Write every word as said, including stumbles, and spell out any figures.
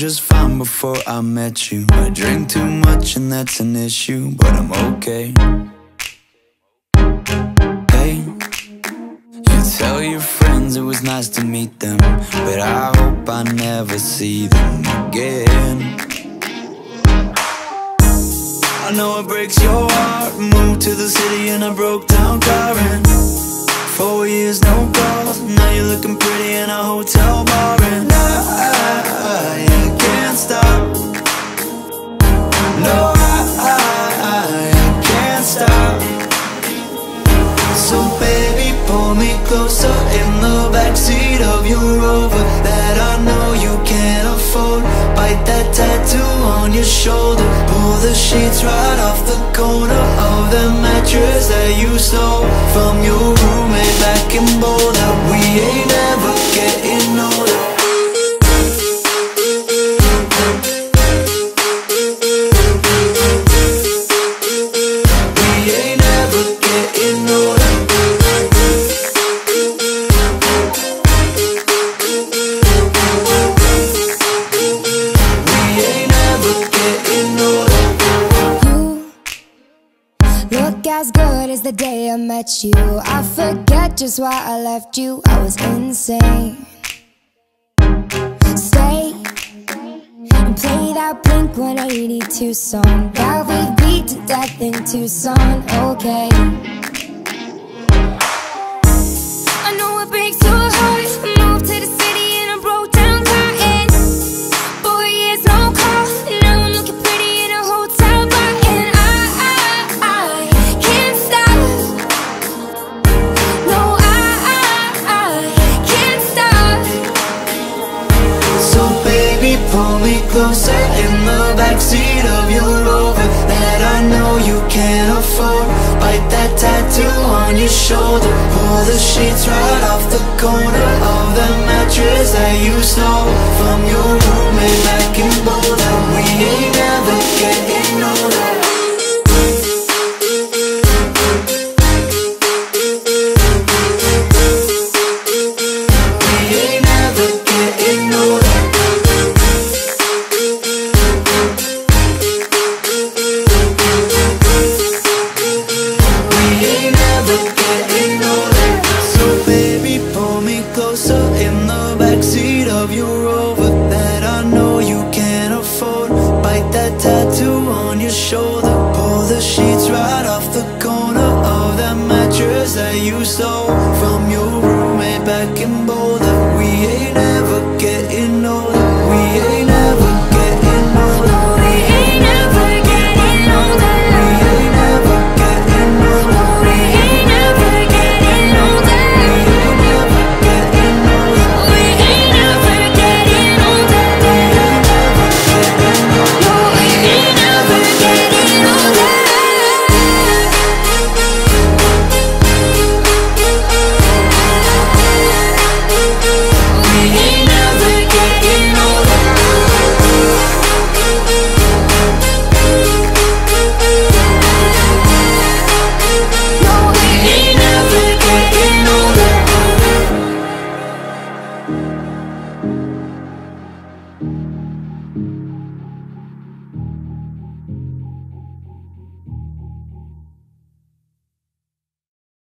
just fine before I met you. I drink too much and that's an issue, but I'm okay. Hey, you tell your friends it was nice to meet them, but I hope I never see them again. I know it breaks your heart. Moved to the city in a broke down car, and four years no calls. Now you're looking pretty in a hotel bar, and I, I, I can't stop. No, I, I, I can't stop. So baby, pull me closer in the backseat of your Rover that I know you can't afford. Bite that tattoo on your shoulder. Pull the sheets right off the corner of the mattress that you stole from your roommate back in Boulder. We ain't ever getting older. We ain't ever getting older. Look as good as the day I met you. I forget just why I left you. I was insane. Stay and play that Blink one eighty-two song that we beat to death in Tucson. Okay, I know it breaks your heart. Moved to the city and I broke down car, and four years no call. Now I'm looking pretty in a hotel bar, and I pull me closer in the backseat of your Rover that I know you can't afford. Bite that tattoo on your shoulder. Pull the sheets right off the corner of the mattress that you stole from your roommate back in Boulder. We ain't never getting older. In the backseat of your Rover that I know you can't afford. Bite that tattoo on your shoulder. Pull the sheets right off